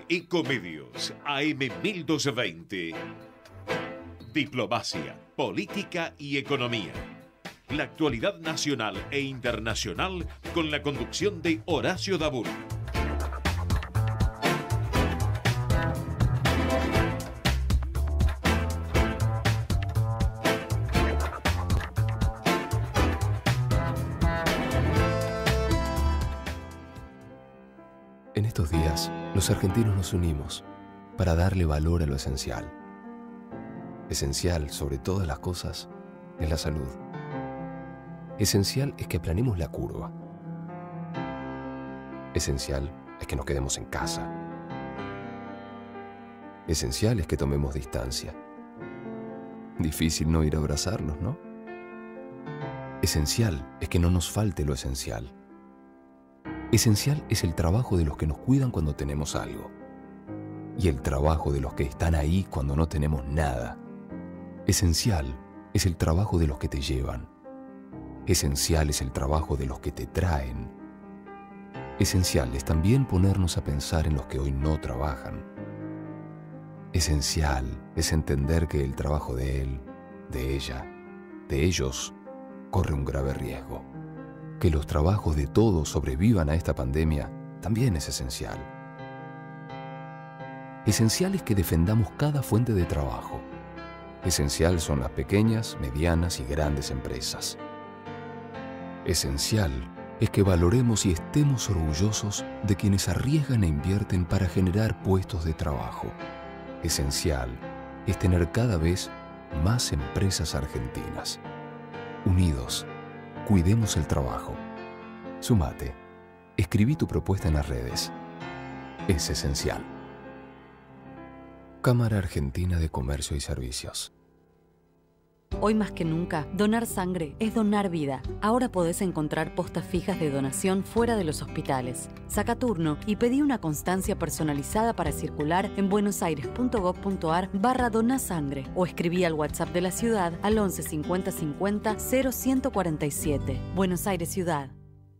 Ecomedios AM 1220. Diplomacia, política y economía. La actualidad nacional e internacional con la conducción de Horacio Dabur. En estos días, los argentinos nos unimos para darle valor a lo esencial. Esencial, sobre todas las cosas, es la salud. Esencial es que aplanemos la curva. Esencial es que nos quedemos en casa. Esencial es que tomemos distancia. Difícil no ir a abrazarnos, ¿no? Esencial es que no nos falte lo esencial. Esencial es el trabajo de los que nos cuidan cuando tenemos algo. Y el trabajo de los que están ahí cuando no tenemos nada. Esencial es el trabajo de los que te llevan. Esencial es el trabajo de los que te traen. Esencial es también ponernos a pensar en los que hoy no trabajan. Esencial es entender que el trabajo de él, de ella, de ellos, corre un grave riesgo. Que los trabajos de todos sobrevivan a esta pandemia también es esencial. Esencial es que defendamos cada fuente de trabajo. Esencial son las pequeñas, medianas y grandes empresas. Esencial es que valoremos y estemos orgullosos de quienes arriesgan e invierten para generar puestos de trabajo. Esencial es tener cada vez más empresas argentinas. Unidos, cuidemos el trabajo. Sumate. Escribí tu propuesta en las redes. Es esencial. Cámara Argentina de Comercio y Servicios. Hoy más que nunca, donar sangre es donar vida. Ahora podés encontrar postas fijas de donación fuera de los hospitales. Saca turno y pedí una constancia personalizada para circular en buenosaires.gov.ar/donasangre o escribí al WhatsApp de la ciudad al 11 50 50 0147. Buenos Aires Ciudad.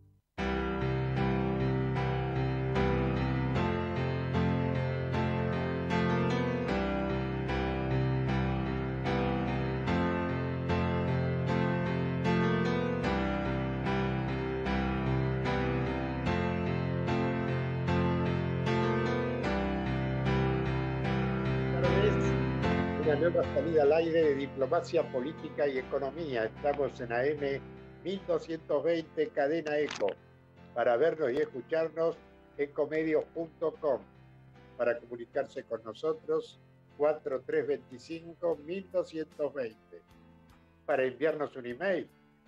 Nueva salida al aire de Diplomacia, Política y Economía. Estamos en AM 1220 Cadena Eco. Para vernos y escucharnos, ecomedios.com. Para comunicarse con nosotros, 4325-1220. Para enviarnos un email,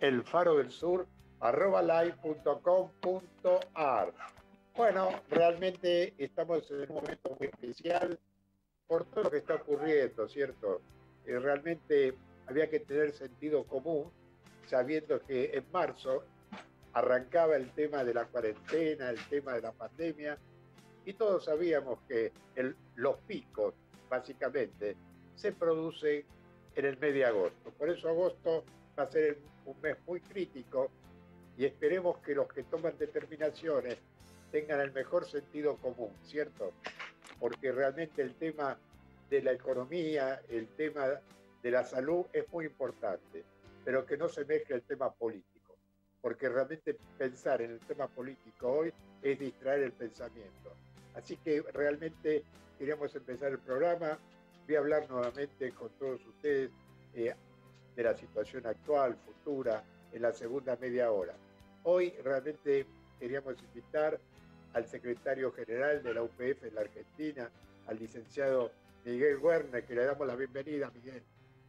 elfarodelsur@live.com.ar. Bueno, realmente estamos en un momento muy especial por todo lo que está ocurriendo, ¿cierto? Realmente había que tener sentido común, sabiendo que en marzo arrancaba el tema de la cuarentena, el tema de la pandemia, y todos sabíamos que los picos, básicamente, se producen en el mes de agosto. Por eso agosto va a ser un mes muy crítico y esperemos que los que toman determinaciones tengan el mejor sentido común, ¿cierto? Porque realmente el tema de la economía, el tema de la salud es muy importante, pero que no se mezcle el tema político, porque realmente pensar en el tema político hoy es distraer el pensamiento. Así que realmente queríamos empezar el programa. Voy a hablar nuevamente con todos ustedes de la situación actual, futura, en la segunda media hora. Hoy realmente queríamos invitar al secretario general de la UPF en la Argentina, al licenciado Miguel Werner, que le damos la bienvenida. Miguel.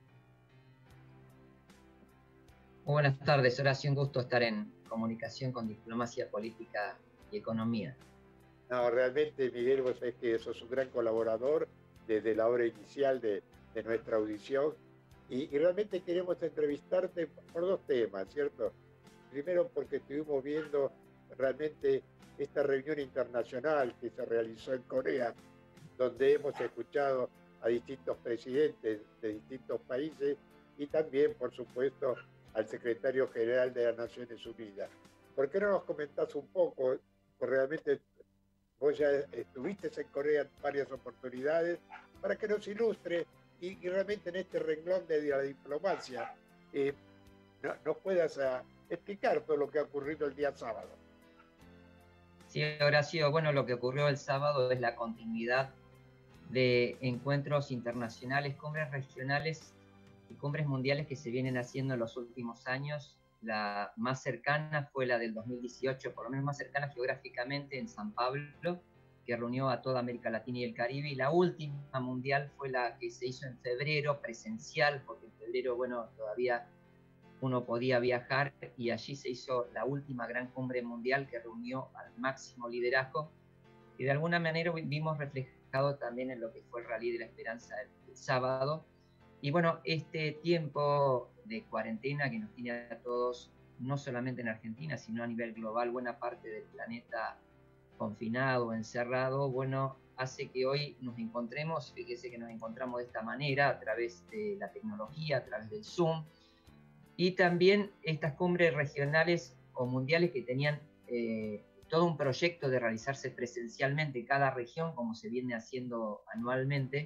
Muy buenas tardes, Horacio, un gusto estar en comunicación con Diplomacia, Política y Economía. No, realmente, Miguel, vos sabés que sos un gran colaborador desde la hora inicial de nuestra audición y realmente queremos entrevistarte por dos temas, ¿cierto? Primero porque estuvimos viendo realmente esta reunión internacional que se realizó en Corea, donde hemos escuchado a distintos presidentes de distintos países y también, por supuesto, al secretario general de las Naciones Unidas. ¿Por qué no nos comentás un poco? Pues realmente vos ya estuviste en Corea en varias oportunidades, para que nos ilustre y realmente en este renglón de la diplomacia nos puedas explicar todo lo que ha ocurrido el día sábado. Sí, Horacio, bueno, lo que ocurrió el sábado es la continuidad de encuentros internacionales, cumbres regionales y cumbres mundiales que se vienen haciendo en los últimos años. La más cercana fue la del 2018, por lo menos más cercana geográficamente, en San Pablo, que reunió a toda América Latina y el Caribe, y la última mundial fue la que se hizo en febrero, presencial, porque en febrero, bueno, todavía uno podía viajar, y allí se hizo la última gran cumbre mundial que reunió al máximo liderazgo, y de alguna manera vimos reflejado también en lo que fue el Rally de la Esperanza el sábado. Y bueno, este tiempo de cuarentena que nos tiene a todos, no solamente en Argentina, sino a nivel global, buena parte del planeta confinado, encerrado, bueno, hace que hoy nos encontremos, fíjese que nos encontramos de esta manera, a través de la tecnología, a través del Zoom, y también estas cumbres regionales o mundiales que tenían todo un proyecto de realizarse presencialmente en cada región, como se viene haciendo anualmente,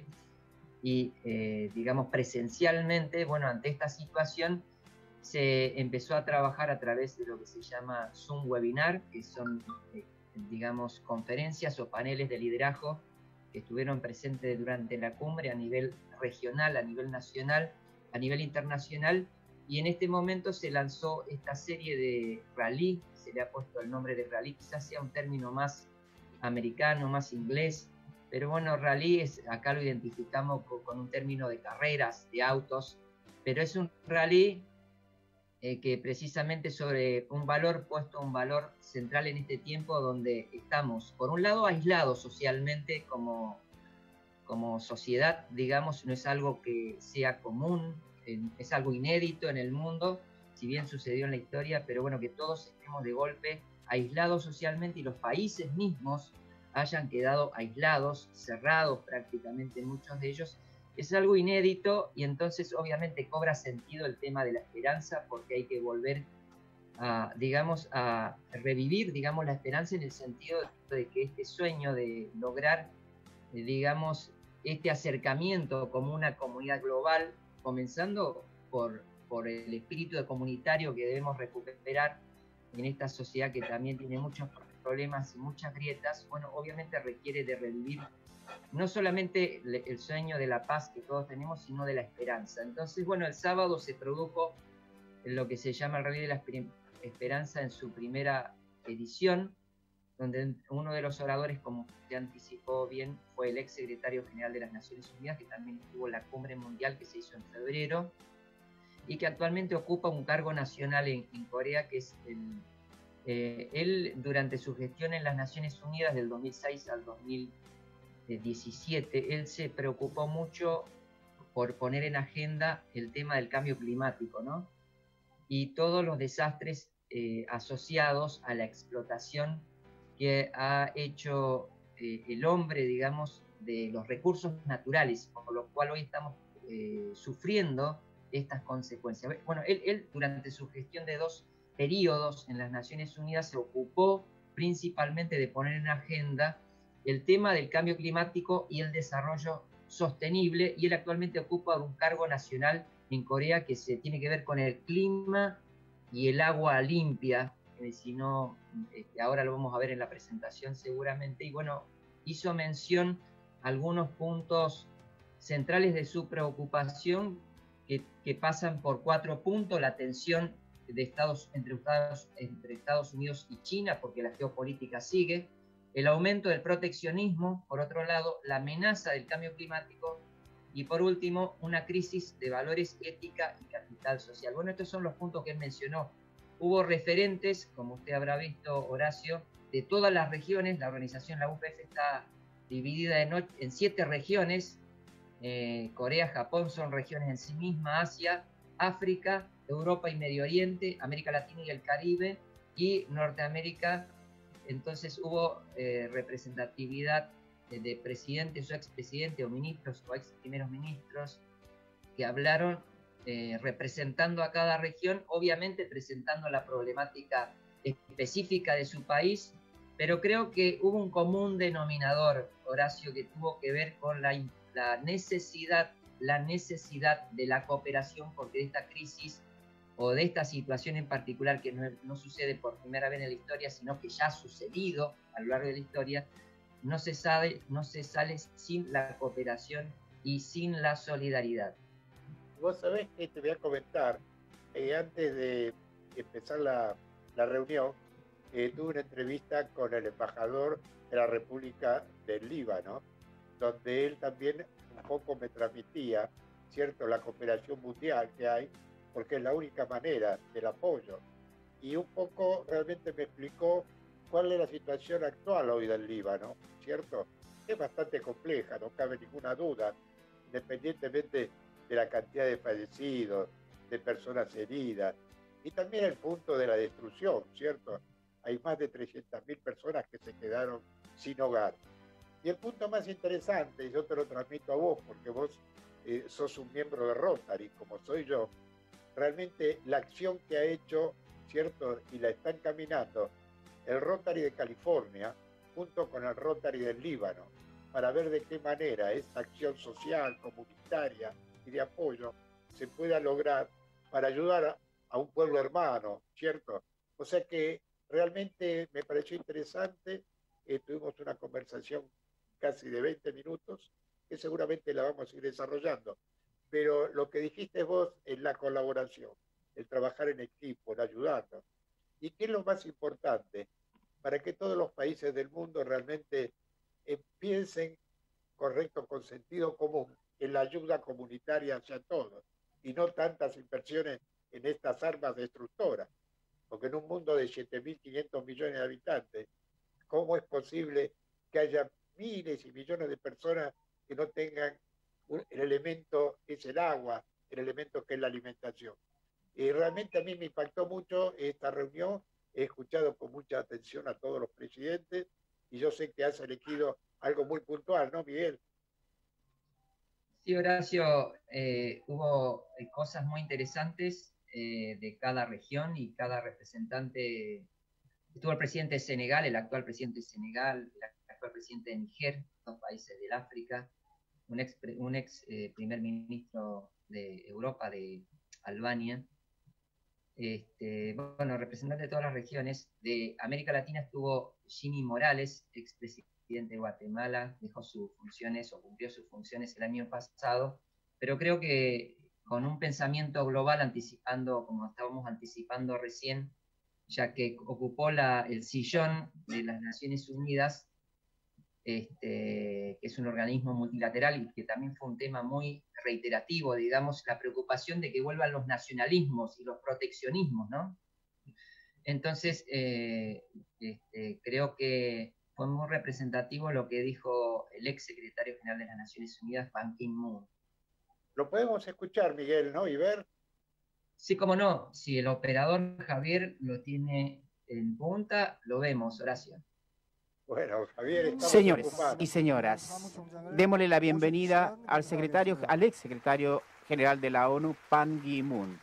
y digamos presencialmente, bueno, ante esta situación se empezó a trabajar a través de lo que se llama Zoom Webinar, que son, digamos, conferencias o paneles de liderazgo que estuvieron presentes durante la cumbre a nivel regional, a nivel nacional, a nivel internacional, y en este momento se lanzó esta serie de rally, se le ha puesto el nombre de rally, quizás sea un término más americano, más inglés, pero bueno, rally acá lo identificamos con un término de carreras, de autos, pero es un rally que precisamente sobre un valor central en este tiempo donde estamos, por un lado, aislados socialmente como sociedad, digamos, no es algo que sea común, es algo inédito en el mundo, si bien sucedió en la historia, pero bueno, que todos estemos de golpe aislados socialmente y los países mismos hayan quedado aislados, cerrados prácticamente muchos de ellos, es algo inédito, y entonces obviamente cobra sentido el tema de la esperanza, porque hay que volver a, digamos, a revivir, digamos, la esperanza en el sentido de que este sueño de lograr, digamos, este acercamiento como una comunidad global, comenzando por el espíritu de comunitario que debemos recuperar en esta sociedad que también tiene muchos problemas y muchas grietas, bueno, obviamente requiere de revivir no solamente el sueño de la paz que todos tenemos, sino de la esperanza. Entonces, bueno, el sábado se produjo lo que se llama el Rally de la Esperanza en su primera edición, donde uno de los oradores, como se anticipó bien, fue el ex secretario general de las Naciones Unidas, que también estuvo en la cumbre mundial que se hizo en febrero, y que actualmente ocupa un cargo nacional en Corea, que es él, durante su gestión en las Naciones Unidas del 2006 al 2017, él se preocupó mucho por poner en agenda el tema del cambio climático, ¿no? Y todos los desastres asociados a la explotación que ha hecho el hombre, digamos, de los recursos naturales, por lo cual hoy estamos sufriendo estas consecuencias. Bueno, él durante su gestión de 2 periodos en las Naciones Unidas se ocupó principalmente de poner en agenda el tema del cambio climático y el desarrollo sostenible, y él actualmente ocupa un cargo nacional en Corea que se tiene que ver con el clima y el agua limpia, si no, ahora lo vamos a ver en la presentación seguramente, y bueno, hizo mención a algunos puntos centrales de su preocupación que pasan por 4 puntos: la tensión de entre Estados Unidos y China, porque la geopolítica sigue, el aumento del proteccionismo, por otro lado, la amenaza del cambio climático, y por último, una crisis de valores, ética y capital social. Bueno, estos son los puntos que él mencionó. Hubo referentes, como usted habrá visto, Horacio, de todas las regiones. La organización, la UPF, está dividida en 7 regiones. Corea, Japón son regiones en sí mismas, Asia, África, Europa y Medio Oriente, América Latina y el Caribe, y Norteamérica. Entonces hubo representatividad de presidentes o expresidentes o ministros o ex primeros ministros que hablaron representando a cada región, obviamente presentando la problemática específica de su país, Pero creo que hubo un común denominador, Horacio, que tuvo que ver con la necesidad de la cooperación, porque de esta crisis o de esta situación en particular, que no sucede por primera vez en la historia, sino que ya ha sucedido a lo largo de la historia, no se sale sin la cooperación y sin la solidaridad. Vos sabés que te voy a comentar, antes de empezar la reunión, tuve una entrevista con el embajador de la República del Líbano, donde él también un poco me transmitía, ¿cierto?, la cooperación mundial que hay, porque es la única manera del apoyo. Y un poco realmente me explicó cuál es la situación actual hoy del Líbano, ¿cierto? Es bastante compleja, no cabe ninguna duda, independientemente de la cantidad de fallecidos, de personas heridas, y también el punto de la destrucción, ¿cierto? Hay más de 300.000 personas que se quedaron sin hogar. Y el punto más interesante, y yo te lo transmito a vos, porque vos sos un miembro de Rotary, como soy yo, realmente la acción que ha hecho, ¿cierto?, y la está encaminando el Rotary de California, junto con el Rotary del Líbano, para ver de qué manera esta acción social, comunitaria y de apoyo se pueda lograr para ayudar a un pueblo hermano, ¿cierto? O sea que realmente me pareció interesante, tuvimos una conversación casi de 20 minutos, que seguramente la vamos a ir desarrollando, pero lo que dijiste vos es la colaboración, el trabajar en equipo, el ayudarnos. ¿Y qué es lo más importante? Para que todos los países del mundo realmente piensen correcto, con sentido común, en la ayuda comunitaria hacia todos, y no tantas inversiones en estas armas destructoras, porque en un mundo de 7.500 millones de habitantes, ¿cómo es posible que haya miles y millones de personas que no tengan el elemento que es el agua, el elemento que es la alimentación? Y realmente a mí me impactó mucho esta reunión, he escuchado con mucha atención a todos los presidentes, y yo sé que has elegido algo muy puntual, ¿no, Miguel? Sí, Horacio, hubo cosas muy interesantes de cada región y cada representante. Estuvo el presidente de Senegal, el actual presidente de Senegal, el actual presidente de Níger, dos países del África, un ex primer ministro de Europa, de Albania. Bueno, representante de todas las regiones. De América Latina estuvo Jimmy Morales, expresidente de Guatemala, dejó sus funciones o cumplió sus funciones el año pasado, pero creo que con un pensamiento global, anticipando, como estábamos anticipando recién, ya que ocupó el sillón de las Naciones Unidas, que es un organismo multilateral y que también fue un tema muy reiterativo, digamos, la preocupación de que vuelvan los nacionalismos y los proteccionismos, ¿no? Entonces, creo que fue muy representativo lo que dijo el ex secretario general de las Naciones Unidas, Ban Ki-moon. Lo podemos escuchar, Miguel, ¿no? Y ver. Sí, cómo no. Si el operador Javier lo tiene en punta, lo vemos, Horacio. Bueno, Javier, señores y señoras, démosle la bienvenida al ex secretario general de la ONU, Ban Ki-moon.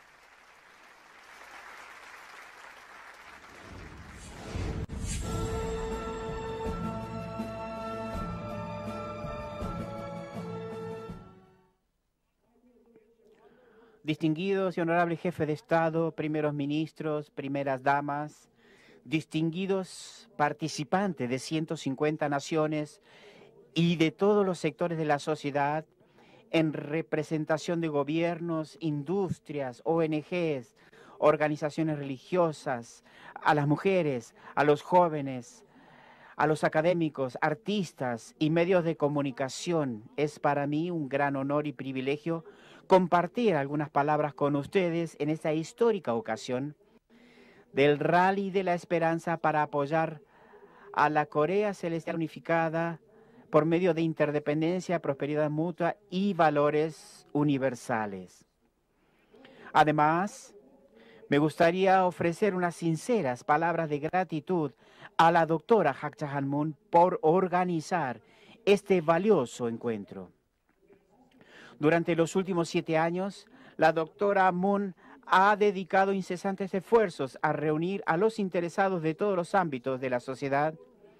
Distinguidos y honorables jefes de Estado, primeros ministros, primeras damas, distinguidos participantes de 150 naciones y de todos los sectores de la sociedad, en representación de gobiernos, industrias, ONGs, organizaciones religiosas, a las mujeres, a los jóvenes, a los académicos, artistas y medios de comunicación. Es para mí un gran honor y privilegio compartir algunas palabras con ustedes en esta histórica ocasión del Rally de la Esperanza para apoyar a la Corea Celestial unificada por medio de interdependencia, prosperidad mutua y valores universales. Además, me gustaría ofrecer unas sinceras palabras de gratitud a la doctora Hak Ja-han Moon por organizar este valioso encuentro. Durante los últimos 7 años, la doctora Moon ha dedicado incesantes esfuerzos a reunir a los interesados de todos los ámbitos de la sociedad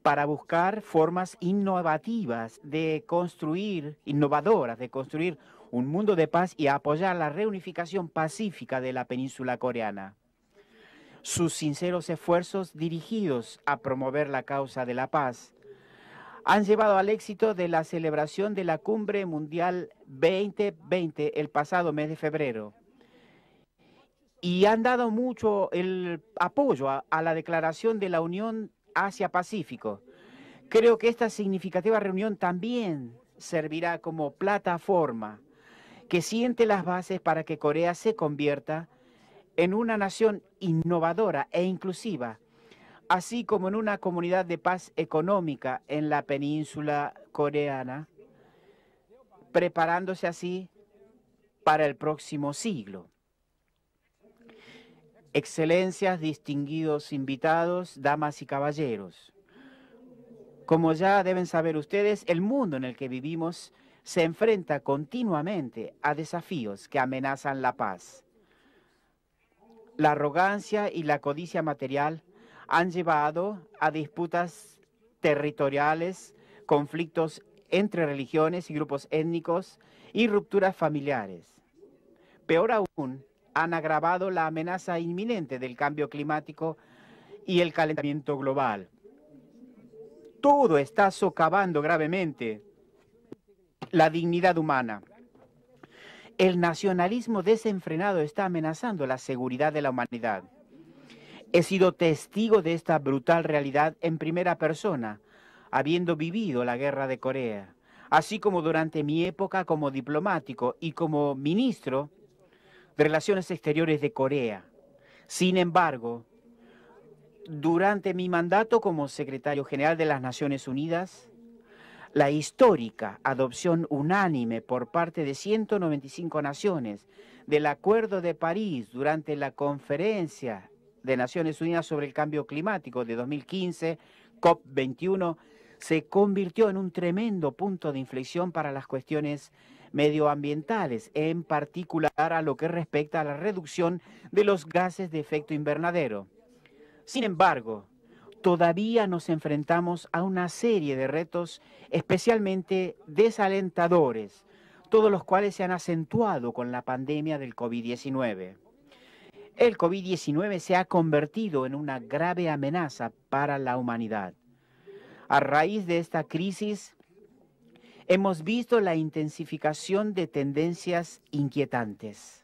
para buscar formas innovadoras de construir un mundo de paz y apoyar la reunificación pacífica de la península coreana. Sus sinceros esfuerzos dirigidos a promover la causa de la paz han llevado al éxito de la celebración de la Cumbre Mundial 2020 el pasado mes de febrero y han dado mucho el apoyo a la declaración de la Unión Asia-Pacífico. Creo que esta significativa reunión también servirá como plataforma que siente las bases para que Corea se convierta en una nación innovadora e inclusiva, así como en una comunidad de paz económica en la península coreana, preparándose así para el próximo siglo. Excelencias, distinguidos invitados, damas y caballeros. Como ya deben saber ustedes, el mundo en el que vivimos se enfrenta continuamente a desafíos que amenazan la paz. La arrogancia y la codicia material han llevado a disputas territoriales, conflictos entre religiones y grupos étnicos y rupturas familiares. Peor aún, han agravado la amenaza inminente del cambio climático y el calentamiento global. Todo está socavando gravemente la dignidad humana. El nacionalismo desenfrenado está amenazando la seguridad de la humanidad. He sido testigo de esta brutal realidad en primera persona, habiendo vivido la guerra de Corea, así como durante mi época como diplomático y como ministro de Relaciones Exteriores de Corea. Sin embargo, durante mi mandato como secretario general de las Naciones Unidas, la histórica adopción unánime por parte de 195 naciones del Acuerdo de París durante la Conferencia de Naciones Unidas sobre el Cambio Climático de 2015, COP21, se convirtió en un tremendo punto de inflexión para las cuestiones medioambientales, en particular a lo que respecta a la reducción de los gases de efecto invernadero. Sin embargo, todavía nos enfrentamos a una serie de retos especialmente desalentadores, todos los cuales se han acentuado con la pandemia del COVID-19. El COVID-19 se ha convertido en una grave amenaza para la humanidad. A raíz de esta crisis, hemos visto la intensificación de tendencias inquietantes.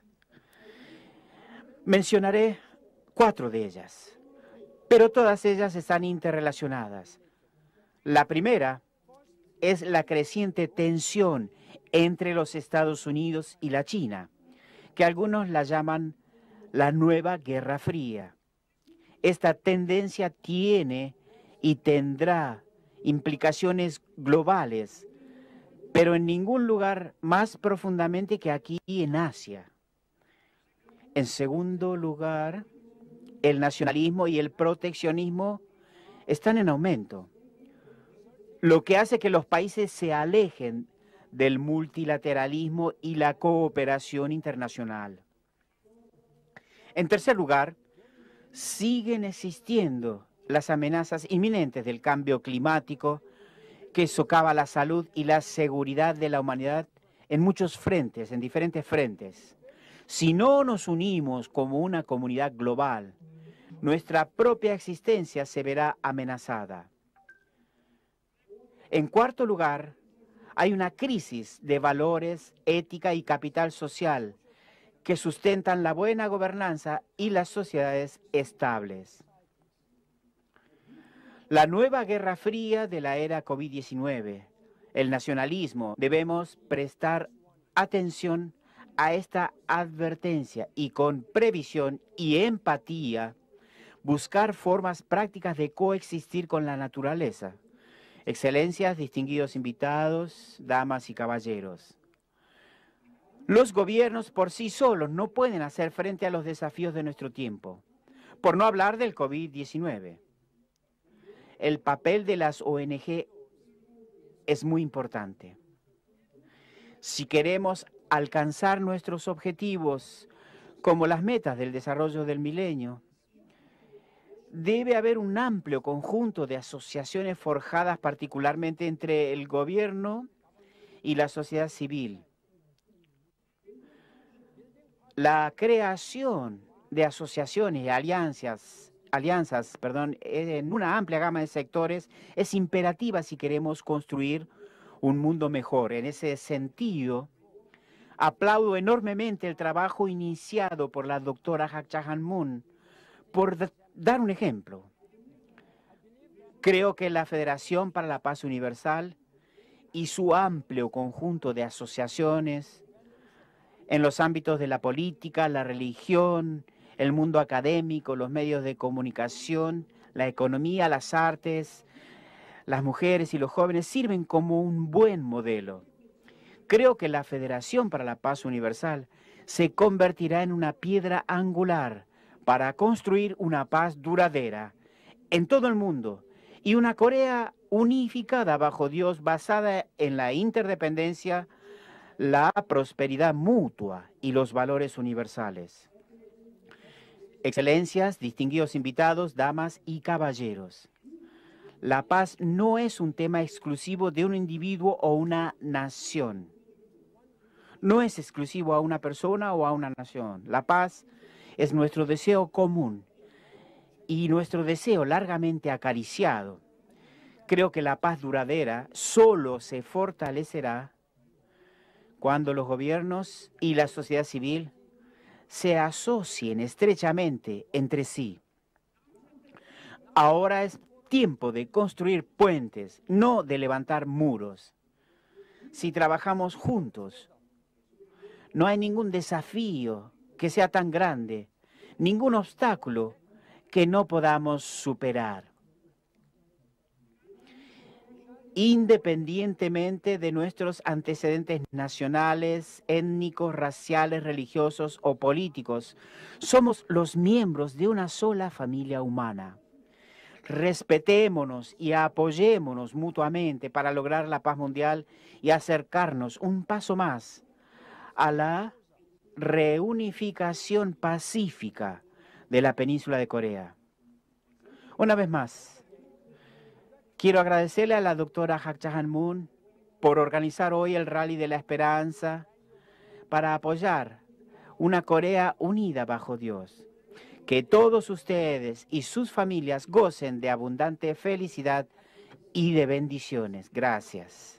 Mencionaré 4 de ellas, pero todas ellas están interrelacionadas. La primera es la creciente tensión entre los Estados Unidos y la China, que algunos la llaman la nueva Guerra Fría. Esta tendencia tiene y tendrá implicaciones globales, pero en ningún lugar más profundamente que aquí en Asia. En segundo lugar, el nacionalismo y el proteccionismo están en aumento, lo que hace que los países se alejen del multilateralismo y la cooperación internacional. En tercer lugar, siguen existiendo las amenazas inminentes del cambio climático que socava la salud y la seguridad de la humanidad en muchos frentes, en diferentes frentes. Si no nos unimos como una comunidad global, nuestra propia existencia se verá amenazada. En cuarto lugar, hay una crisis de valores, ética y capital social que sustentan la buena gobernanza y las sociedades estables. La nueva Guerra Fría de la era COVID-19, el nacionalismo, debemos prestar atención a esta advertencia y con previsión y empatía buscar formas prácticas de coexistir con la naturaleza. Excelencias, distinguidos invitados, damas y caballeros. Los gobiernos por sí solos no pueden hacer frente a los desafíos de nuestro tiempo, por no hablar del COVID-19. El papel de las ONG es muy importante. Si queremos alcanzar nuestros objetivos como las metas del desarrollo del milenio, debe haber un amplio conjunto de asociaciones forjadas particularmente entre el gobierno y la sociedad civil. La creación de asociaciones y alianzas, en una amplia gama de sectores es imperativa si queremos construir un mundo mejor. En ese sentido, aplaudo enormemente el trabajo iniciado por la doctora Hak Ja Han Moon. Por dar un ejemplo, creo que la Federación para la Paz Universal y su amplio conjunto de asociaciones en los ámbitos de la política, la religión, el mundo académico, los medios de comunicación, la economía, las artes, las mujeres y los jóvenes sirven como un buen modelo. Creo que la Federación para la Paz Universal se convertirá en una piedra angular para construir una paz duradera en todo el mundo y una Corea unificada bajo Dios basada en la interdependencia, la prosperidad mutua y los valores universales. Excelencias, distinguidos invitados, damas y caballeros. La paz no es un tema exclusivo de un individuo o una nación. No es exclusivo a una persona o a una nación. La paz es nuestro deseo común y nuestro deseo largamente acariciado. Creo que la paz duradera solo se fortalecerá cuando los gobiernos y la sociedad civil se asocien estrechamente entre sí. Ahora es tiempo de construir puentes, no de levantar muros. Si trabajamos juntos, no hay ningún desafío que sea tan grande, ningún obstáculo que no podamos superar. Independientemente de nuestros antecedentes nacionales, étnicos, raciales, religiosos o políticos, somos los miembros de una sola familia humana. Respetémonos y apoyémonos mutuamente para lograr la paz mundial y acercarnos un paso más a la reunificación pacífica de la península de Corea. Una vez más, quiero agradecerle a la doctora Hak Ja Han Moon por organizar hoy el Rally de la Esperanza para apoyar una Corea unida bajo Dios. Que todos ustedes y sus familias gocen de abundante felicidad y de bendiciones. Gracias.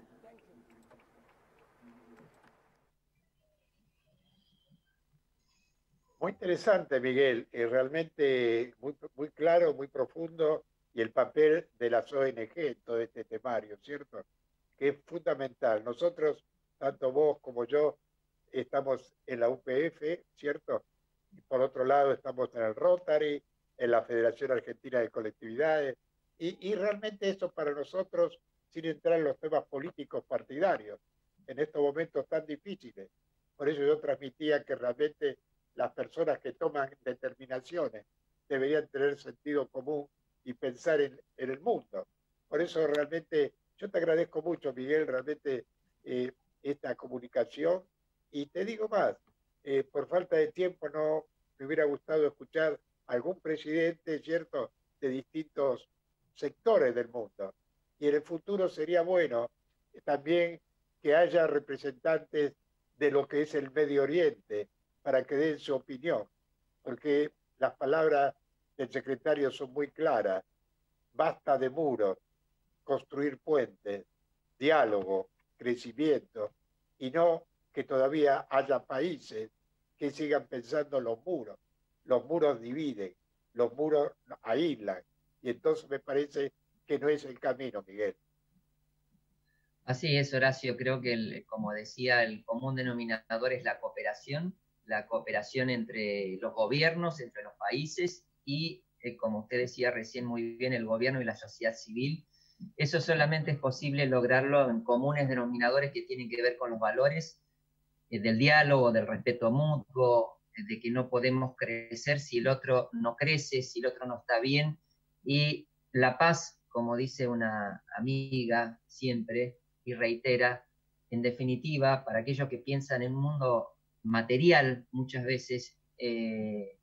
Muy interesante, Miguel, realmente muy claro, muy profundo, y el papel de las ONG en todo este temario, ¿cierto? Que es fundamental. Nosotros, tanto vos como yo, estamos en la UPF, ¿cierto? Y por otro lado estamos en el Rotary, en la Federación Argentina de Colectividades, y realmente eso para nosotros, sin entrar en los temas políticos partidarios, en estos momentos tan difíciles. Por eso yo transmitía que realmente las personas que toman determinaciones deberían tener sentido común y pensar en el mundo. Por eso realmente yo te agradezco mucho, Miguel, realmente esta comunicación. Y te digo más, por falta de tiempo no me hubiera gustado escuchar a algún presidente, ¿cierto?, de distintos sectores del mundo. Y en el futuro sería bueno también que haya representantes de lo que es el Medio Oriente para que den su opinión, porque las palabras del secretario son muy claras. Basta de muros, construir puentes, diálogo, crecimiento, y no que todavía haya países que sigan pensando los muros. Los muros dividen, los muros aíslan, y entonces me parece que no es el camino, Miguel. Así es, Horacio, creo que, como decía, el común denominador es la cooperación entre los gobiernos, entre los países y, como usted decía recién muy bien, el gobierno y la sociedad civil. Eso solamente es posible lograrlo en comunes denominadores que tienen que ver con los valores del diálogo, del respeto mutuo, de que no podemos crecer si el otro no crece, si el otro no está bien. Y la paz, como dice una amiga siempre y reitera, en definitiva, para aquellos que piensan en un mundo material muchas veces,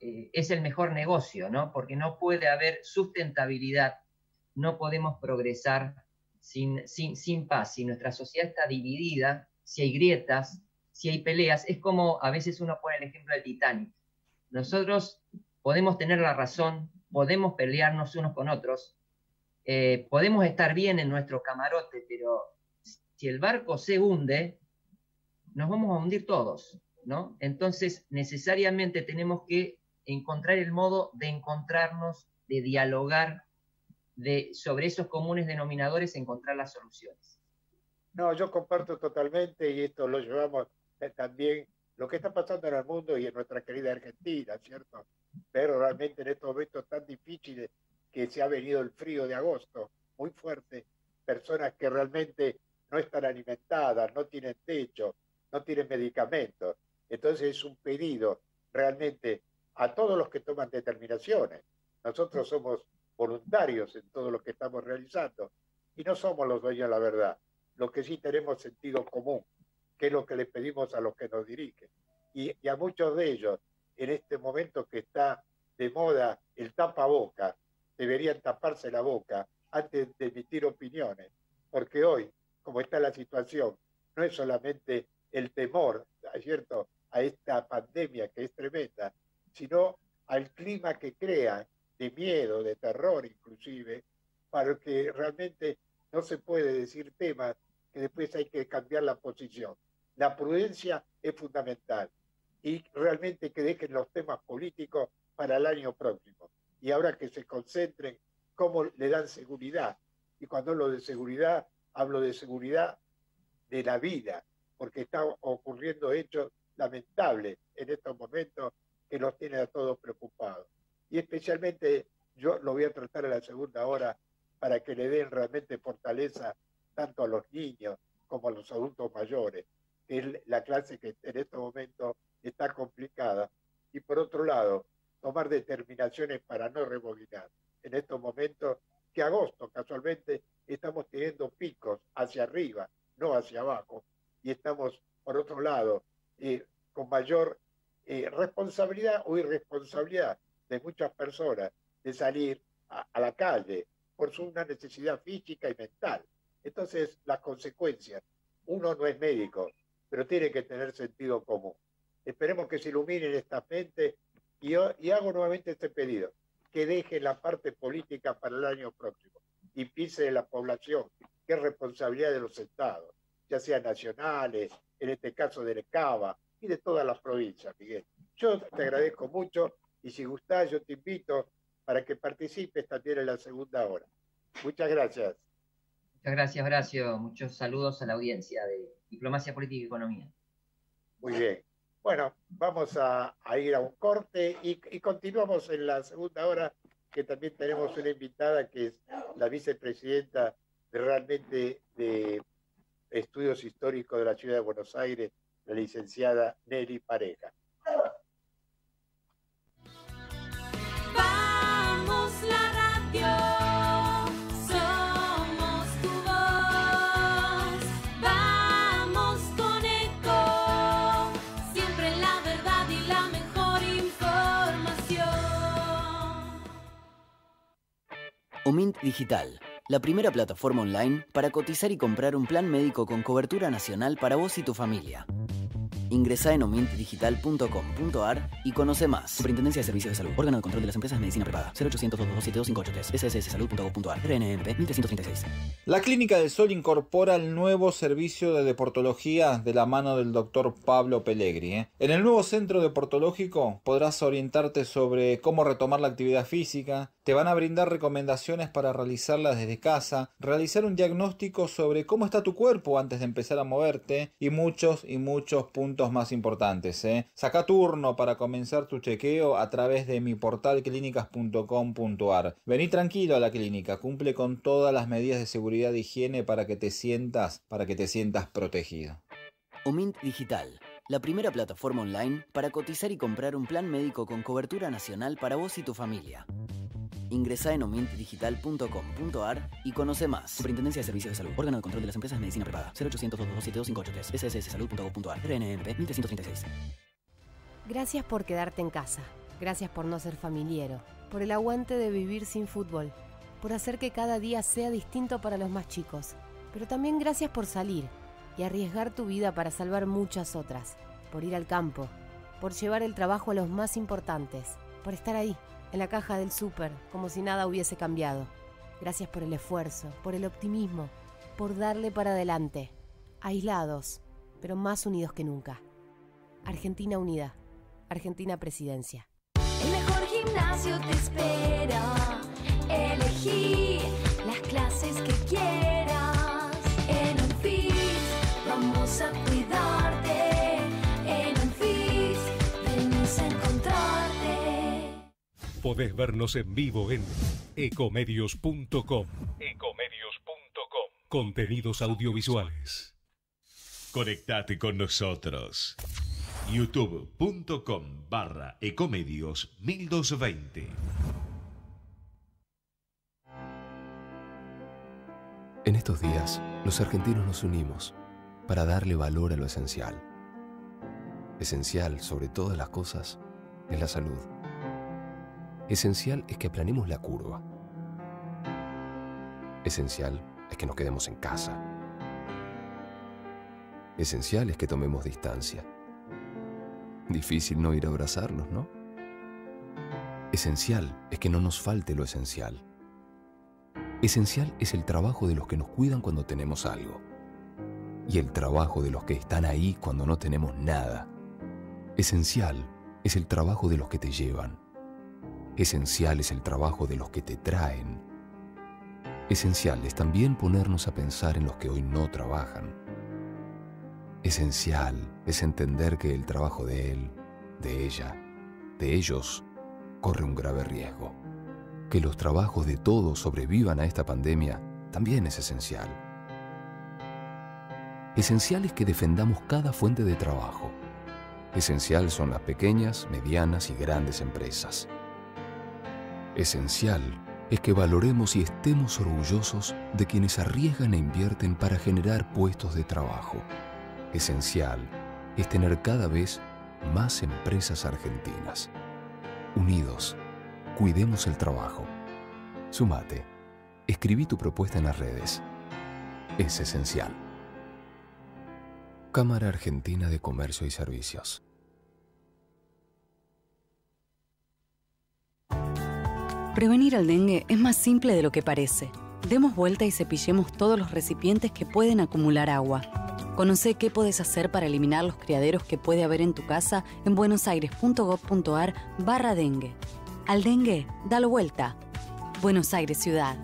es el mejor negocio, ¿no? Porque no puede haber sustentabilidad, no podemos progresar sin paz. Si nuestra sociedad está dividida, si hay grietas, si hay peleas, es como a veces uno pone el ejemplo del Titanic. Nosotros podemos tener la razón, podemos pelearnos unos con otros, podemos estar bien en nuestro camarote, pero si el barco se hunde, nos vamos a hundir todos, ¿no? Entonces, necesariamente tenemos que encontrar el modo de encontrarnos, de dialogar, sobre esos comunes denominadores, encontrar las soluciones. No, yo comparto totalmente, y esto lo llevamos también, lo que está pasando en el mundo y en nuestra querida Argentina, ¿cierto? Pero realmente en estos momentos tan difíciles que se ha venido el frío de agosto, muy fuerte, personas que realmente no están alimentadas, no tienen techo, no tienen medicamentos. Entonces es un pedido realmente a todos los que toman determinaciones. Nosotros somos voluntarios en todo lo que estamos realizando y no somos los dueños de la verdad. Lo que sí tenemos sentido común, que es lo que le pedimos a los que nos dirigen. Y a muchos de ellos, en este momento que está de moda el tapaboca, deberían taparse la boca antes de emitir opiniones, porque hoy, como está la situación, no es solamente el temor, ¿cierto?, a esta pandemia que es tremenda, sino al clima que crea de miedo, de terror inclusive, para que realmente no se puede decir temas que después hay que cambiar la posición. La prudencia es fundamental y realmente que dejen los temas políticos para el año próximo. Y ahora que se concentren cómo le dan seguridad. Y cuando hablo de seguridad de la vida, porque están ocurriendo hechos lamentables en estos momentos que nos tienen a todos preocupados. Y especialmente yo lo voy a tratar en la segunda hora para que le den realmente fortaleza tanto a los niños como a los adultos mayores, que es la clase que en estos momentos está complicada. Y por otro lado, tomar determinaciones para no rebobinar. En estos momentos, que agosto casualmente estamos teniendo picos hacia arriba, no hacia abajo, y estamos, por otro lado, con mayor responsabilidad o irresponsabilidad de muchas personas de salir a la calle por una necesidad física y mental. Entonces, las consecuencias, uno no es médico, pero tiene que tener sentido común. Esperemos que se iluminen estas mentes y hago nuevamente este pedido, que dejen la parte política para el año próximo y piense en la población, que es responsabilidad de los estados, ya sean nacionales, en este caso del ECABA y de todas las provincias, Miguel. Yo te agradezco mucho y si gustás yo te invito para que participes también en la segunda hora. Muchas gracias. Muchas gracias, Horacio. Muchos saludos a la audiencia de Diplomacia Política y Economía. Muy bien. Bueno, vamos a ir a un corte y continuamos en la segunda hora, que también tenemos una invitada que es la vicepresidenta de Estudios Históricos de la Ciudad de Buenos Aires, la licenciada Nelly Pareja. Vamos la radio, somos tu voz, vamos con Eco, siempre la verdad y la mejor información. Omint Digital, la primera plataforma online para cotizar y comprar un plan médico con cobertura nacional para vos y tu familia. Ingresá en omintdigital.com.ar y conoce más. Superintendencia de Servicios de Salud. Órgano de control de las empresas de medicina prepaga. 0800-227-2583. SSSalud.gov.ar. RNMP 1336. La Clínica del Sol incorpora el nuevo servicio de deportología de la mano del doctor Pablo Pellegri. En el nuevo centro deportológico podrás orientarte sobre cómo retomar la actividad física. Te van a brindar recomendaciones para realizarla desde casa, realizar un diagnóstico sobre cómo está tu cuerpo antes de empezar a moverte y muchos puntos más importantes. Saca turno para comenzar tu chequeo a través de mi portal clínicas.com.ar. Vení tranquilo a la clínica, cumple con todas las medidas de seguridad e higiene para que te sientas protegido. Omint Digital, la primera plataforma online para cotizar y comprar un plan médico con cobertura nacional para vos y tu familia. Ingresá en omintdigital.com.ar y conoce más. Superintendencia de Servicios de Salud. Órgano de control de las empresas de medicina prepaga. 0800-227-2583. SSSalud.gov.ar. RNMP 1336. Gracias por quedarte en casa. Gracias por no ser familiero, por el aguante de vivir sin fútbol, por hacer que cada día sea distinto para los más chicos. Pero también gracias por salir y arriesgar tu vida para salvar muchas otras, por ir al campo, por llevar el trabajo a los más importantes, por estar ahí, en la caja del súper, como si nada hubiese cambiado. Gracias por el esfuerzo, por el optimismo, por darle para adelante, aislados, pero más unidos que nunca. Argentina unida, Argentina Presidencia. El mejor gimnasio te espera. Elegí las clases que quieras. En Anfis vamos a cuidarte. En Anfis venimos a encontrarte. Podés vernos en vivo en ecomedios.com. Contenidos audiovisuales. Conectate con nosotros. youtube.com/ecomedios1220. En estos días, los argentinos nos unimos para darle valor a lo esencial. Esencial, sobre todas las cosas, es la salud. Esencial es que aplanemos la curva. Esencial es que nos quedemos en casa. Esencial es que tomemos distancia. Difícil no ir a abrazarnos, ¿no? Esencial es que no nos falte lo esencial. Esencial es el trabajo de los que nos cuidan cuando tenemos algo. Y el trabajo de los que están ahí cuando no tenemos nada. Esencial es el trabajo de los que te llevan. Esencial es el trabajo de los que te traen. Esencial es también ponernos a pensar en los que hoy no trabajan. Esencial es entender que el trabajo de él, de ella, de ellos, corre un grave riesgo. Que los trabajos de todos sobrevivan a esta pandemia también es esencial. Esencial es que defendamos cada fuente de trabajo. Esencial son las pequeñas, medianas y grandes empresas. Esencial es que valoremos y estemos orgullosos de quienes arriesgan e invierten para generar puestos de trabajo. Esencial es tener cada vez más empresas argentinas. Unidos, cuidemos el trabajo. Sumate. Escribí tu propuesta en las redes. Es esencial. Cámara Argentina de Comercio y Servicios. Prevenir el dengue es más simple de lo que parece. Demos vuelta y cepillemos todos los recipientes que pueden acumular agua. Conoce qué podés hacer para eliminar los criaderos que puede haber en tu casa en buenosaires.gov.ar/dengue. Al dengue, dalo vuelta. Buenos Aires Ciudad.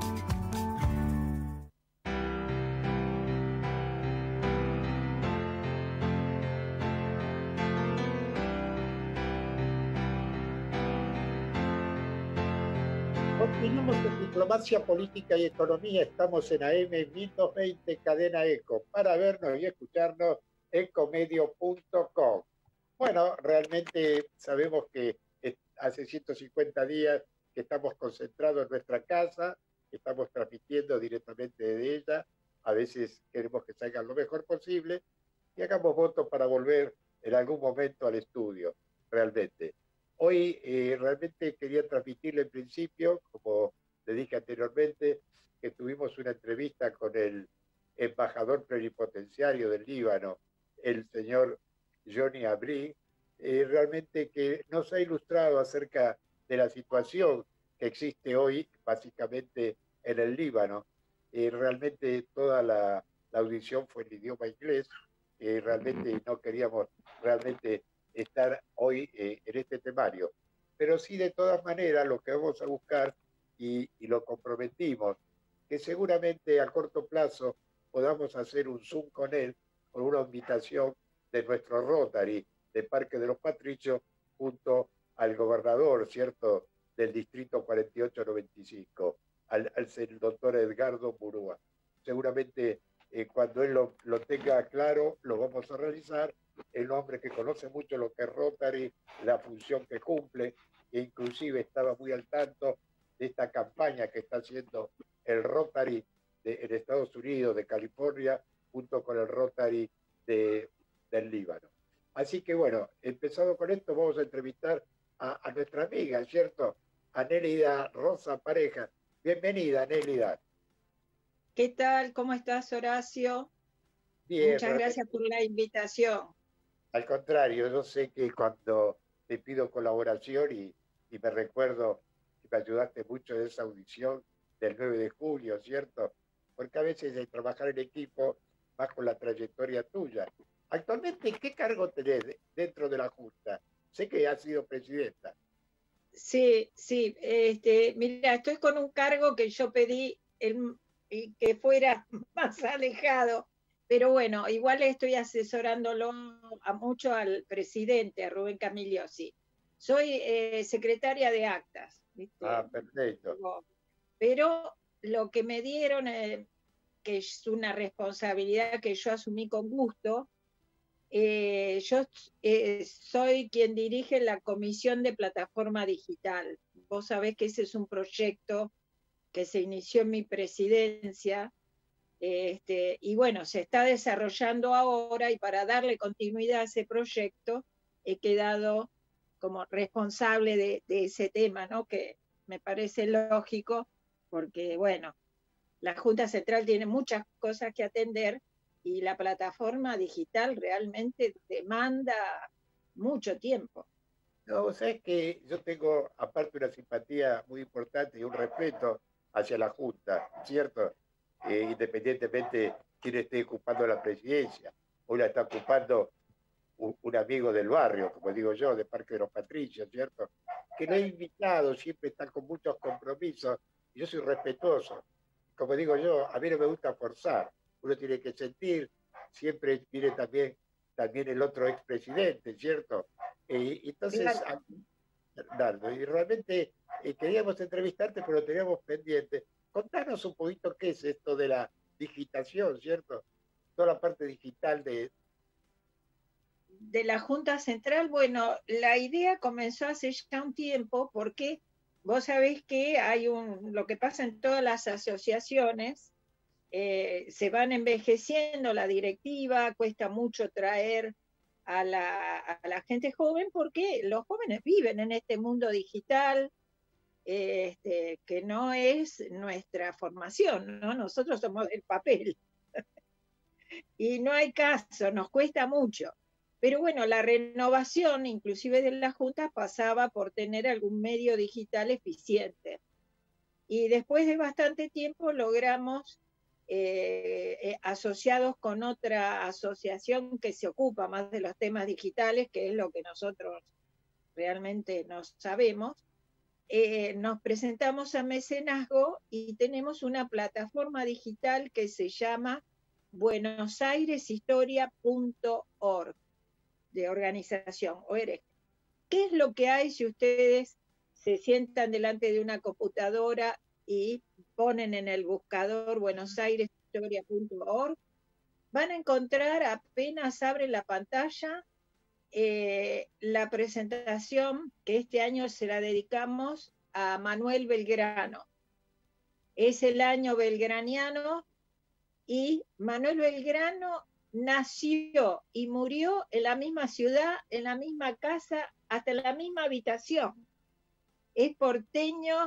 Continuamos en Diplomacia Política y Economía. Estamos en AM 1220 Cadena Eco. Para vernos y escucharnos, ecomedio.com. Bueno, realmente sabemos que hace 150 días que estamos concentrados en nuestra casa, que estamos transmitiendo directamente de ella. A veces queremos que salga lo mejor posible y hagamos votos para volver en algún momento al estudio, realmente. Hoy realmente quería transmitirle en principio, como le dije anteriormente, que tuvimos una entrevista con el embajador plenipotenciario del Líbano, el señor Johnny Abri, realmente que nos ha ilustrado acerca de la situación que existe hoy básicamente en el Líbano. Realmente toda la audición fue en idioma inglés, realmente no queríamos realmente estar hoy en este temario. Pero sí, de todas maneras, lo que vamos a buscar, y lo comprometimos, que seguramente a corto plazo podamos hacer un Zoom con él, con una invitación de nuestro Rotary de Parque de los Patricios, junto al gobernador, ¿cierto?, del distrito 4895, al doctor Edgardo Murúa. Seguramente cuando él lo tenga claro, lo vamos a realizar. El hombre que conoce mucho lo que es Rotary, la función que cumple, e inclusive estaba muy al tanto de esta campaña que está haciendo el Rotary en Estados Unidos, de California, junto con el Rotary del Líbano. Así que bueno, empezado con esto, vamos a entrevistar a nuestra amiga, ¿cierto? A Nélida Rosa Pareja. Bienvenida, Nélida. ¿Qué tal? ¿Cómo estás, Horacio? Bien, Muchas gracias por la invitación. al contrario, yo sé que cuando te pido colaboración y me recuerdo que me ayudaste mucho en esa audición del 9 de julio, ¿cierto? Porque a veces de trabajar en equipo vas con la trayectoria tuya. Actualmente, ¿qué cargo tenés dentro de la Junta? Sé que has sido presidenta. Sí, sí. Mira, estoy con un cargo que yo pedí que fuera más alejado, pero bueno, igual estoy asesorándolo mucho al presidente, a Rubén Camiliosi. Soy secretaria de actas, ¿viste? Ah, perfecto. Pero lo que me dieron, que es una responsabilidad que yo asumí con gusto, yo soy quien dirige la Comisión de Plataforma Digital. Vos sabés que ese es un proyecto que se inició en mi presidencia, y bueno, se está desarrollando ahora, y para darle continuidad a ese proyecto he quedado como responsable de ese tema, ¿no? Que me parece lógico, porque bueno, la Junta Central tiene muchas cosas que atender y la plataforma digital realmente demanda mucho tiempo. No, sabes que yo tengo, aparte, una simpatía muy importante y un respeto hacia la Junta, ¿cierto? Independientemente quién esté ocupando la presidencia. Hoy la está ocupando un amigo del barrio, como digo yo, de Parque de los Patricios, ¿cierto? Que lo he invitado, siempre está con muchos compromisos, y yo soy respetuoso. Como digo yo, a mí no me gusta forzar, uno tiene que sentir, siempre viene también el otro expresidente, ¿cierto? Entonces, Claro. Nardo, y realmente queríamos entrevistarte, pero lo teníamos pendiente. Contanos un poquito qué es esto de la digitación, ¿cierto? Toda la parte digital de la Junta Central. Bueno, la idea comenzó hace ya un tiempo, porque vos sabés que hay lo que pasa en todas las asociaciones, se van envejeciendo la directiva, cuesta mucho traer a la gente joven, porque los jóvenes viven en este mundo digital, que no es nuestra formación, ¿no? Nosotros somos del papel. Y no hay caso, nos cuesta mucho. Pero bueno, la renovación, inclusive de la Junta, pasaba por tener algún medio digital eficiente. Y después de bastante tiempo logramos, asociados con otra asociación que se ocupa más de los temas digitales, que es lo que nosotros realmente no sabemos, nos presentamos a mecenazgo y tenemos una plataforma digital que se llama buenosaireshistoria.org, de organización, ORG. ¿Qué es lo que hay si ustedes se sientan delante de una computadora y ponen en el buscador buenosaireshistoria.org? Van a encontrar, apenas abren la pantalla, la presentación que este año se la dedicamos a Manuel Belgrano. Es el año belgraniano, y Manuel Belgrano nació y murió en la misma ciudad, en la misma casa, hasta en la misma habitación. Es porteño,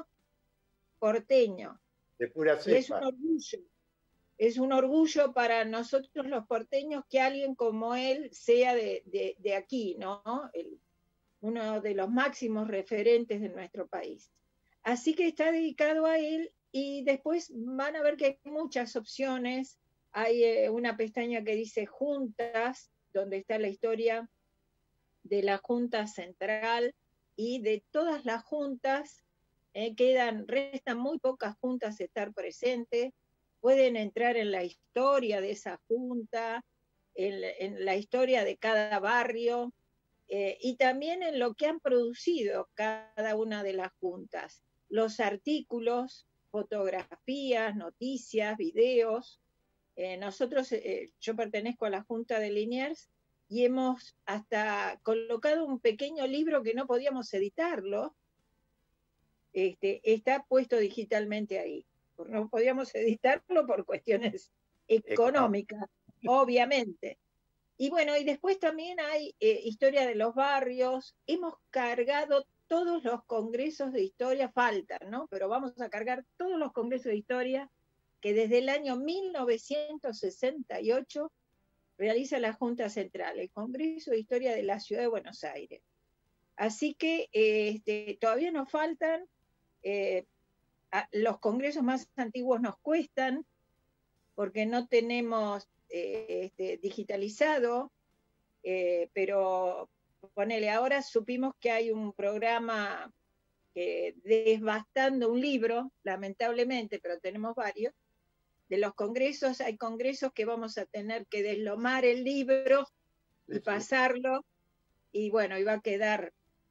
de pura cepa. y es un orgullo para nosotros los porteños que alguien como él sea de aquí, ¿no? Uno de los máximos referentes de nuestro país. Así que está dedicado a él, y después van a ver que hay muchas opciones. Hay una pestaña que dice Juntas, donde está la historia de la Junta Central y de todas las juntas. Restan muy pocas juntas estar presentes. Pueden entrar en la historia de esa junta, en la historia de cada barrio, y también en lo que han producido cada una de las juntas. Los artículos, fotografías, noticias, videos. Nosotros, yo pertenezco a la Junta de Liniers, y hemos hasta colocado un pequeño libro que no podíamos editarlo. Está puesto digitalmente ahí. No podíamos editarlo por cuestiones económicas, obviamente. Y bueno, y después también hay historia de los barrios. Hemos cargado todos los congresos de historia, faltan, ¿no? Pero vamos a cargar todos los congresos de historia que desde el año 1968 realiza la Junta Central, el Congreso de Historia de la Ciudad de Buenos Aires. Así que todavía nos faltan, los congresos más antiguos nos cuestan, porque no tenemos digitalizado, pero ponele, ahora supimos que hay un programa desbastando un libro, lamentablemente, pero tenemos varios, de los congresos. Hay congresos que vamos a tener que deslomar el libro y pasarlo, y bueno, y va a quedar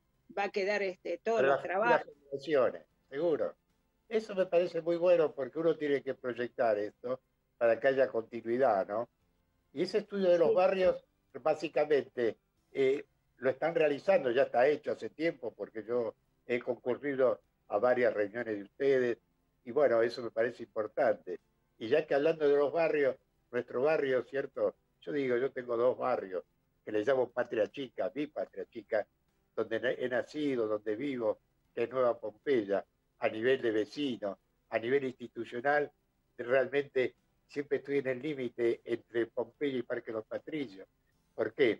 todos los trabajos. Seguro. Eso me parece muy bueno, porque uno tiene que proyectar esto para que haya continuidad, ¿no? Y ese estudio de los barrios, básicamente, lo están realizando, ya está hecho hace tiempo, porque yo he concurrido a varias reuniones de ustedes, y bueno, eso me parece importante. Y ya que hablando de los barrios, nuestro barrio, ¿cierto? Yo tengo 2 barrios, que les llamo Patria Chica, mi Patria Chica, donde he nacido, donde vivo, que es Nueva Pompeya, a nivel de vecino, a nivel institucional, realmente siempre estoy en el límite entre Pompeya y Parque Los Patricios. ¿Por qué?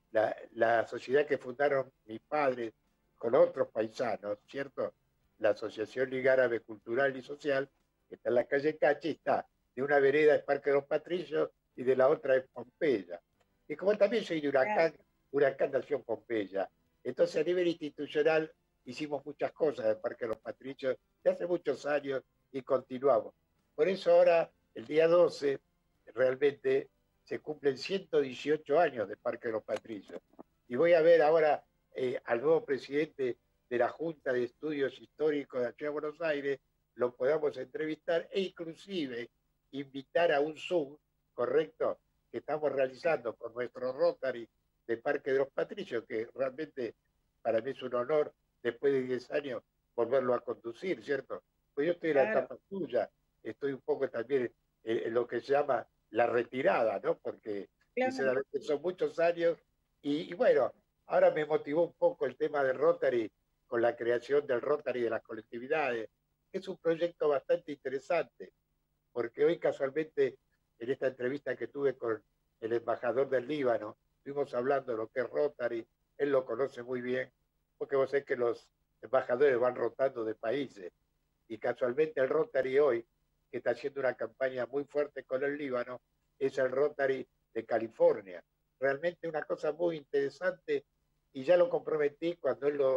La sociedad que fundaron mis padres con otros paisanos, ¿cierto? La Asociación Liga Árabe Cultural y Social, que está en la calle Cachi, está de una vereda es Parque de los Patricios y de la otra es Pompeya. Y como también soy de Huracán nació en Pompeya, entonces a nivel institucional hicimos muchas cosas del Parque de los Patricios de hace muchos años y continuamos. Por eso ahora, el día 12, realmente se cumplen 118 años del Parque de los Patricios. Y voy a ver ahora al nuevo presidente de la Junta de Estudios Históricos de la Ciudad de Buenos Aires, lo podamos entrevistar e inclusive invitar a un Zoom, ¿correcto?, que estamos realizando con nuestro Rotary de Parque de los Patricios, que realmente para mí es un honor, después de 10 años, volverlo a conducir, ¿cierto? Pues yo estoy en la etapa suya, estoy un poco también en lo que se llama la retirada, ¿no? Porque sinceramente son muchos años y bueno, ahora me motivó un poco el tema del Rotary con la creación del Rotary de las colectividades, que es un proyecto bastante interesante, porque hoy casualmente en esta entrevista que tuve con el embajador del Líbano, estuvimos hablando de lo que es Rotary, él lo conoce muy bien, porque vos sabés que los embajadores van rotando de países, y casualmente el Rotary hoy, que está haciendo una campaña muy fuerte con el Líbano, es el Rotary de California. Realmente una cosa muy interesante, y ya lo comprometí cuando él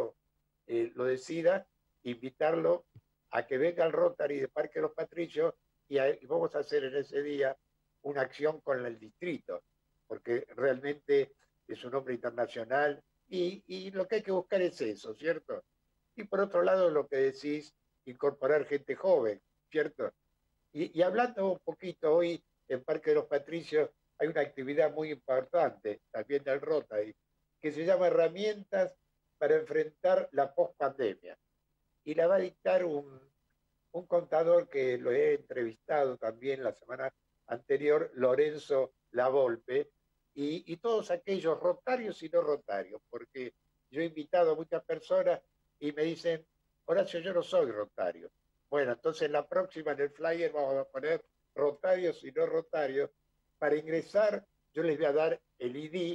lo decida, invitarlo a que venga al Rotary de Parque de los Patricios y vamos a hacer en ese día una acción con el distrito, porque realmente es un hombre internacional y lo que hay que buscar es eso, ¿cierto? Y por otro lado, lo que decís, incorporar gente joven, ¿cierto? Y hablando un poquito hoy en Parque de los Patricios, hay una actividad muy importante también del Rotary, que se llama Herramientas para enfrentar la pospandemia. Y la va a dictar un contador que lo he entrevistado también la semana anterior, Lorenzo Lavolpe, y todos aquellos rotarios y no rotarios, porque yo he invitado a muchas personas y me dicen, Horacio, yo no soy rotario. Bueno, entonces la próxima en el flyer vamos a poner rotarios y no rotarios. Para ingresar, yo les voy a dar el ID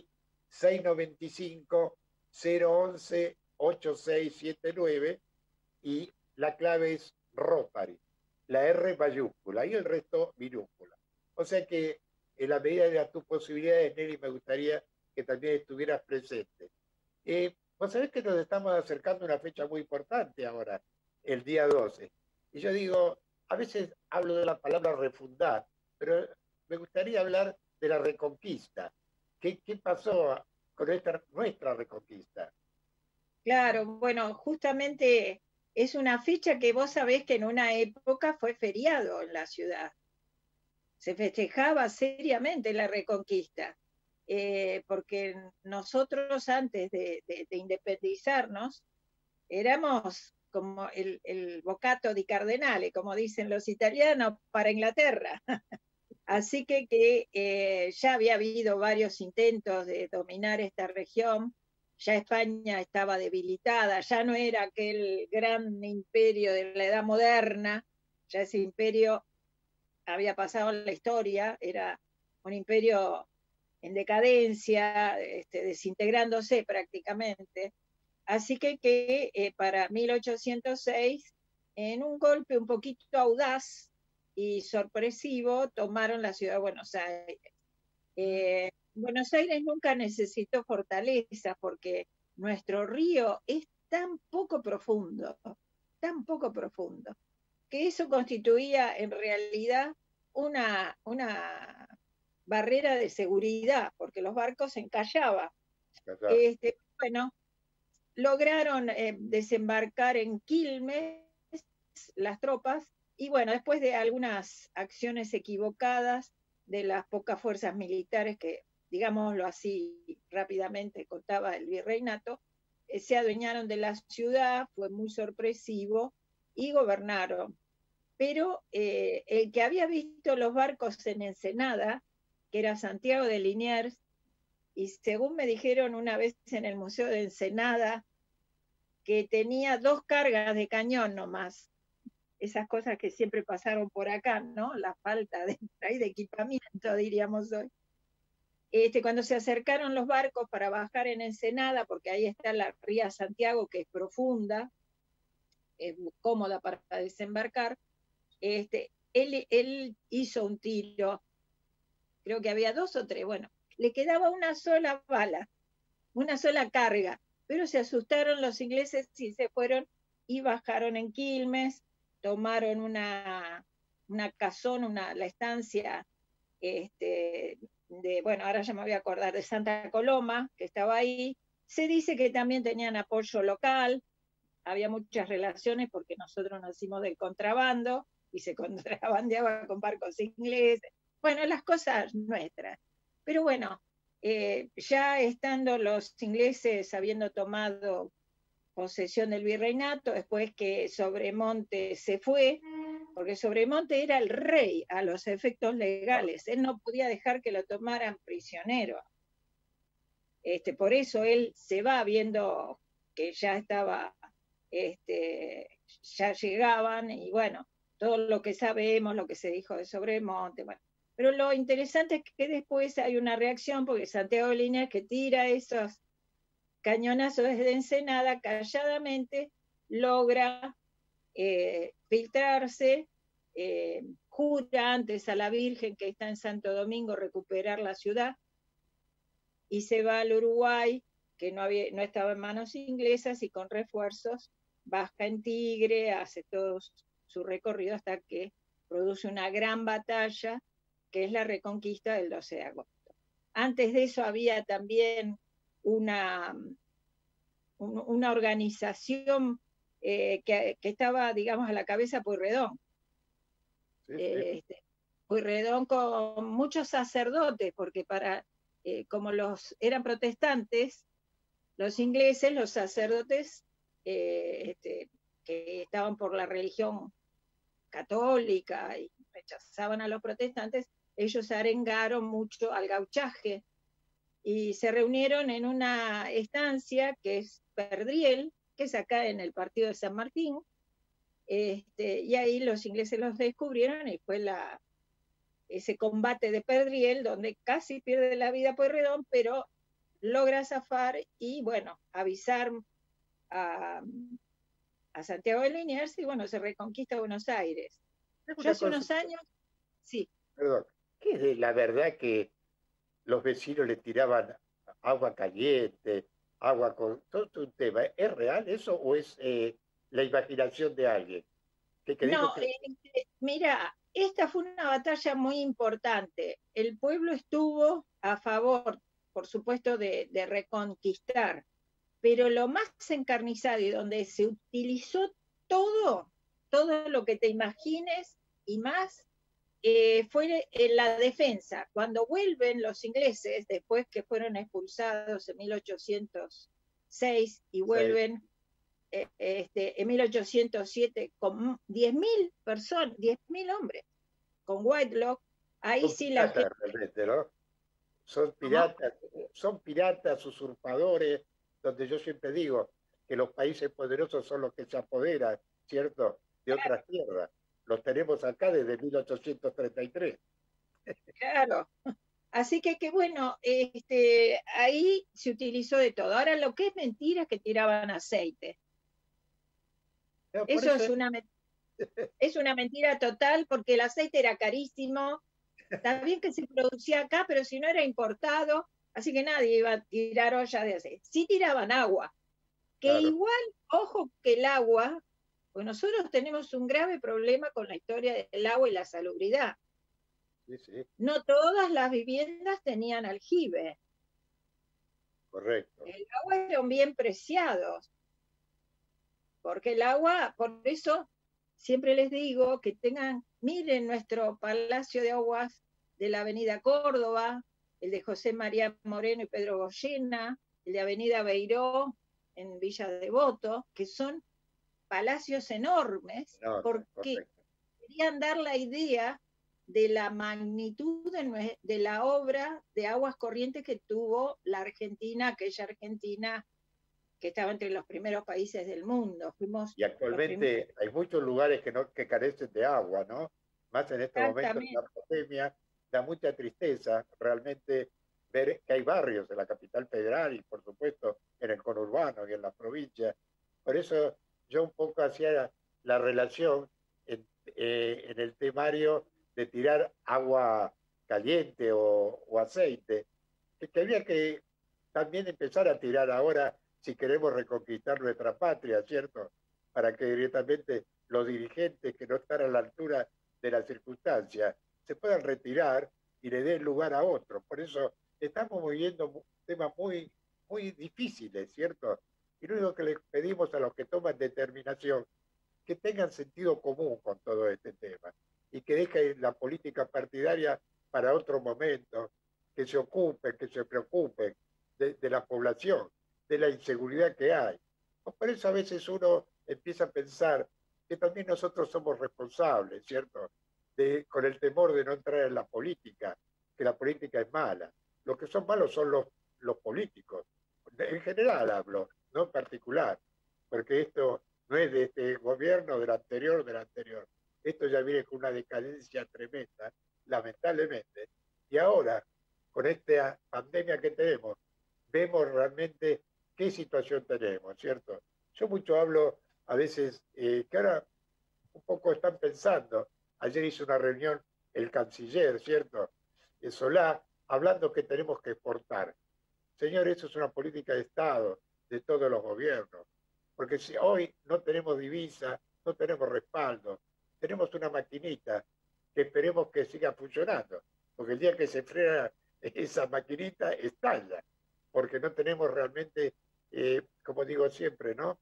695-011-8679 y la clave es Rotary, la R mayúscula y el resto minúscula. O sea que en la medida de tus posibilidades, Nelly, me gustaría que también estuvieras presente. Vos sabés que nos estamos acercando a una fecha muy importante ahora, el día 12. Y yo digo, a veces hablo de la palabra refundar, pero me gustaría hablar de la reconquista. ¿Qué pasó con nuestra reconquista? Claro, bueno, justamente es una fecha que vos sabés que en una época fue feriado en la ciudad. Se festejaba seriamente la reconquista, porque nosotros antes de independizarnos éramos como el bocato di Cardenale, como dicen los italianos, para Inglaterra. Así que ya había habido varios intentos de dominar esta región, ya España estaba debilitada, ya no era aquel gran imperio de la Edad Moderna, ya ese imperio había pasado en la historia, era un imperio en decadencia, desintegrándose prácticamente. Así que para 1806, en un golpe un poquito audaz y sorpresivo, tomaron la ciudad de Buenos Aires. Buenos Aires nunca necesitó fortaleza porque nuestro río es tan poco profundo, que eso constituía en realidad una barrera de seguridad, porque los barcos se encallaban. Bueno, lograron desembarcar en Quilmes las tropas, y bueno, después de algunas acciones equivocadas de las pocas fuerzas militares que, digámoslo así rápidamente, contaba el virreinato, se adueñaron de la ciudad, fue muy sorpresivo, y gobernaron. Pero el que había visto los barcos en Ensenada, que era Santiago de Liniers, y según me dijeron una vez en el Museo de Ensenada, que tenía 2 cargas de cañón nomás. Esas cosas que siempre pasaron por acá, ¿no? La falta de equipamiento, diríamos hoy. Cuando se acercaron los barcos para bajar en Ensenada, porque ahí está la ría Santiago, que es profunda, es muy cómoda para desembarcar, él hizo un tiro, creo que había 2 o 3, bueno, le quedaba una sola bala, una sola carga, pero se asustaron los ingleses y se fueron y bajaron en Quilmes, tomaron una casón, la estancia bueno, ahora ya me voy a acordar, de Santa Coloma, que estaba ahí. Se dice que también tenían apoyo local, había muchas relaciones porque nosotros nacimos del contrabando y se contrabandeaba con barcos ingleses. Bueno, las cosas nuestras. Pero bueno, ya estando los ingleses habiendo tomado posesión del virreinato, después que Sobremonte se fue, porque Sobremonte era el rey a los efectos legales, él no podía dejar que lo tomaran prisionero. Por eso él se va viendo que ya estaba, ya llegaban, y bueno, todo lo que sabemos, lo que se dijo de Sobremonte, bueno. Pero lo interesante es que después hay una reacción, porque Santiago de Liniers, que tira esos cañonazos desde Ensenada, calladamente logra filtrarse, jura antes a la Virgen que está en Santo Domingo recuperar la ciudad, y se va al Uruguay, que no estaba en manos inglesas, y con refuerzos baja en Tigre, hace todo su recorrido hasta que produce una gran batalla, que es la reconquista del 12 de agosto. Antes de eso había también una organización que estaba, digamos, a la cabeza Pueyrredón. Pueyrredón con muchos sacerdotes, porque como eran protestantes, los ingleses, los sacerdotes que estaban por la religión católica y rechazaban a los protestantes, ellos arengaron mucho al gauchaje y se reunieron en una estancia que es Perdriel, que es acá en el partido de San Martín, y ahí los ingleses los descubrieron, y fue ese combate de Perdriel, donde casi pierde la vida Pueyrredón, pero logra zafar y, bueno, avisar a Santiago de Liniers, y bueno, se reconquista Buenos Aires. Yo hace unos años, sí. Perdón, ¿qué es de la verdad que los vecinos le tiraban agua caliente, agua con... Todo un tema? ¿Es real eso o es la imaginación de alguien? No, mira, esta fue una batalla muy importante. El pueblo estuvo a favor, por supuesto, de reconquistar, pero lo más encarnizado y donde se utilizó todo lo que te imagines y más, fue en la defensa. Cuando vuelven los ingleses, después que fueron expulsados en 1806 y vuelven en 1807 con 10.000 personas, 10.000 hombres, con Whitelock, ahí sí la gente... ¿no? Son piratas, usurpadores, donde yo siempre digo que los países poderosos son los que se apoderan, ¿cierto?, de otras tierras. Los tenemos acá desde 1833. Claro. Así que bueno, ahí se utilizó de todo. Ahora lo que es mentira es que tiraban aceite. No, por Eso eso es una mentira total porque el aceite era carísimo. Está bien que se producía acá, pero si no era importado, así que nadie iba a tirar olla de aceite. Sí tiraban agua, que Claro. igual, ojo que el agua, pues nosotros tenemos un grave problema con la historia del agua y la salubridad. Sí, sí, No todas las viviendas tenían aljibe. correcto. El agua era un bien preciado, porque el agua, por eso siempre les digo que miren nuestro Palacio de Aguas de la Avenida Córdoba, el de José María Moreno y Pedro Goyena, el de Avenida Beiró en Villa Devoto, que son palacios enormes, porque querían dar la idea de la magnitud de la obra de aguas corrientes que tuvo la Argentina, aquella Argentina que estaba entre los primeros países del mundo. Y actualmente hay muchos lugares que carecen de agua, ¿no? Más en este momento de la pandemia, da mucha tristeza realmente ver que hay barrios en la capital federal y por supuesto en el conurbano y en las provincias. Por eso yo un poco hacía la relación en el temario de tirar agua caliente o aceite, que había que también empezar a tirar ahora si queremos reconquistar nuestra patria, ¿cierto? Para que directamente los dirigentes que no están a la altura de las circunstancias se puedan retirar y le den lugar a otros. Por eso estamos viviendo temas muy, muy difíciles, ¿cierto? Y lo único que les pedimos a los que toman determinación, que tengan sentido común con todo este tema y que dejen la política partidaria para otro momento, que se ocupen, que se preocupen de la población, de la inseguridad que hay. Por eso a veces uno empieza a pensar que también nosotros somos responsables, ¿cierto? Con el temor de no entrar en la política, que la política es mala. Los que son malos son los políticos. En general hablo, no en particular, porque esto no es de este gobierno, del anterior, Esto ya viene con una decadencia tremenda, lamentablemente. Y ahora, con esta pandemia que tenemos, vemos realmente qué situación tenemos, ¿cierto? Yo mucho hablo a veces, que ahora un poco están pensando, ayer hizo una reunión el canciller, ¿cierto? Solá, hablando que tenemos que exportar. Señor, eso es una política de Estado, de todos los gobiernos, porque si hoy no tenemos divisa, no tenemos respaldo, tenemos una maquinita que esperemos que siga funcionando, porque el día que se frena esa maquinita estalla, porque no tenemos realmente, como digo siempre, ¿no?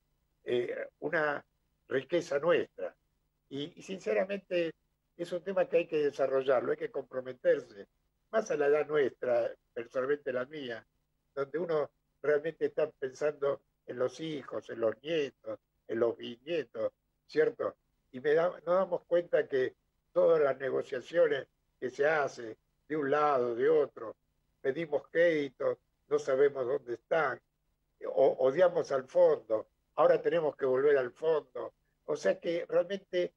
Una riqueza nuestra. Y sinceramente es un tema que hay que desarrollarlo, hay que comprometerse, más a la edad nuestra, personalmente la mía, donde uno realmente está pensando en los hijos, en los nietos, en los bisnietos, ¿cierto? Y nos damos cuenta que todas las negociaciones que se hacen de un lado, de otro, pedimos créditos, no sabemos dónde están, odiamos al fondo, ahora tenemos que volver al fondo. O sea que realmente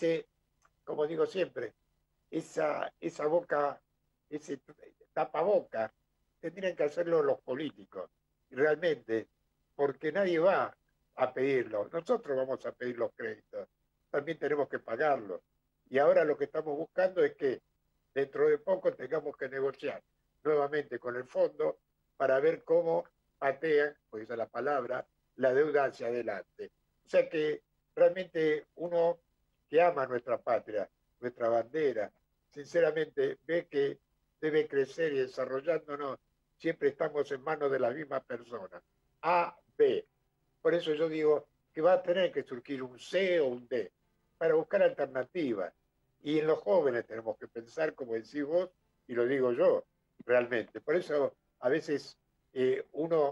como digo siempre, esa boca, ese tapaboca, tendrían que hacerlo los políticos, realmente, porque nadie va a pedirlo. Nosotros vamos a pedir los créditos, también tenemos que pagarlos. Y ahora lo que estamos buscando es que dentro de poco tengamos que negociar nuevamente con el fondo para ver cómo patean, pues esa es la palabra, la deuda hacia adelante. O sea que realmente uno que ama nuestra patria, nuestra bandera, sinceramente ve que debe crecer y desarrollándonos, siempre estamos en manos de la misma persona, A, B. Por eso yo digo que va a tener que surgir un C o un D, para buscar alternativas. Y en los jóvenes tenemos que pensar, como decís vos, y lo digo yo, realmente. Por eso a veces uno,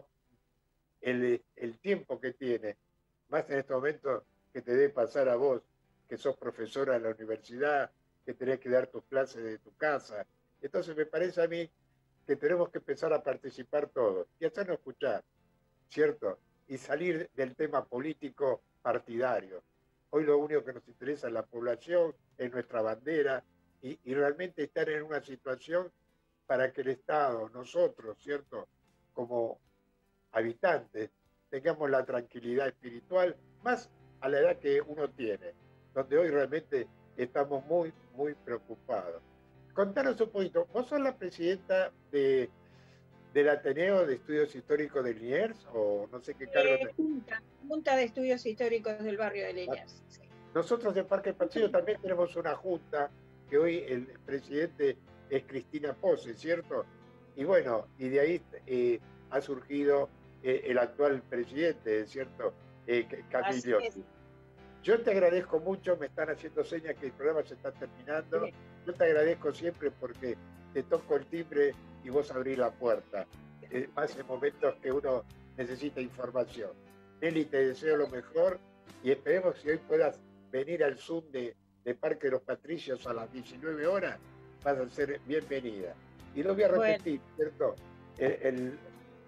el tiempo que tiene, más en este momento que te debe pasar a vos, que sos profesora en la universidad, que tenés que dar tus clases de tu casa. Entonces me parece a mí que tenemos que empezar a participar todos y hacernos escuchar. ¿cierto? Y salir del tema político partidario. Hoy lo único que nos interesa es la población, es nuestra bandera, y realmente estar en una situación para que el Estado, nosotros, ¿cierto?, como habitantes, tengamos la tranquilidad espiritual, más a la edad que uno tiene, donde hoy realmente estamos muy, muy preocupados. Contanos un poquito, ¿vos sos la presidenta del Ateneo de Estudios Históricos de Liniers, o no sé qué cargo? Junta de Estudios Históricos del barrio de Liniers. Sí. Nosotros en Parque Pacheco también tenemos una junta, que hoy el presidente es Cristina Pose, ¿cierto? Y bueno, y de ahí ha surgido el actual presidente, ¿cierto? Camillotti. Yo te agradezco mucho, me están haciendo señas que el programa se está terminando. Sí. Yo te agradezco siempre porque te toco el timbre y vos abrís la puerta, más en momentos que uno necesita información. Nelly, te deseo lo mejor y esperemos que hoy puedas venir al Zoom de Parque de los Patricios a las 19 horas, vas a ser bienvenida. Y lo voy a repetir, ¿cierto? El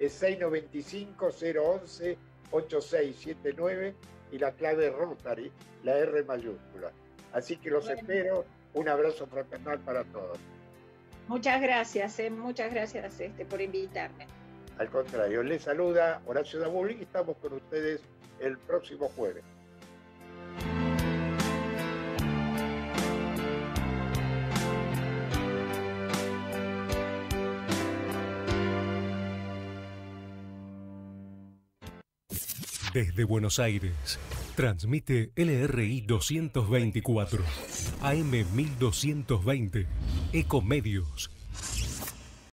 695-011-8679 y la clave Rotary, la R mayúscula. Así que los espero. Un abrazo fraternal para todos. Muchas gracias por invitarme. Al contrario, les saluda Horacio Dabul y estamos con ustedes el próximo jueves. Desde Buenos Aires, transmite LRI 224, AM 1220, Ecomedios.